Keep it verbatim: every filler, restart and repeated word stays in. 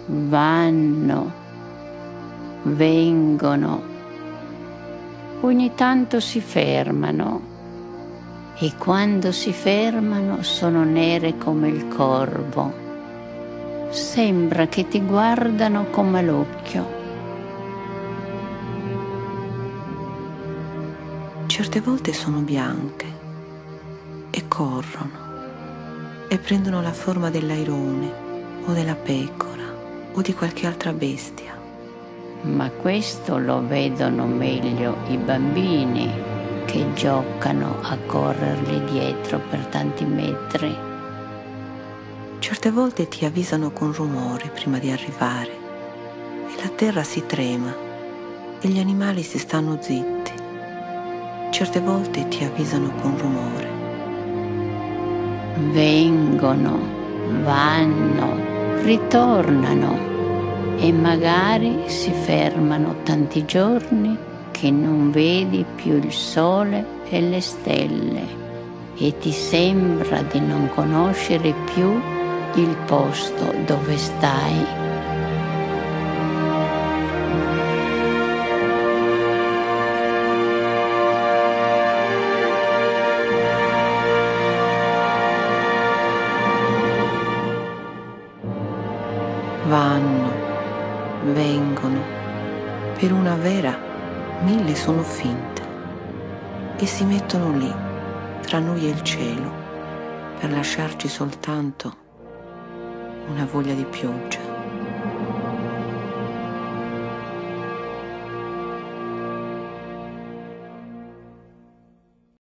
vanno, vengono, ogni tanto si fermano e quando si fermano sono nere come il corvo. Sembra che ti guardano con malocchio. Certe volte sono bianche e corrono e prendono la forma dell'airone o della pecora o di qualche altra bestia. Ma questo lo vedono meglio i bambini che giocano a corrergli dietro per tanti metri. Certe volte ti avvisano con rumore prima di arrivare e la terra si trema e gli animali si stanno zitti. Certe volte ti avvisano con rumore. Vengono, vanno, ritornano e magari si fermano tanti giorni che non vedi più il sole e le stelle e ti sembra di non conoscere più il posto dove stai. Vanno, vengono, per una vera mille sono finte e si mettono lì, tra noi e il cielo, per lasciarci soltanto una voglia di pioggia.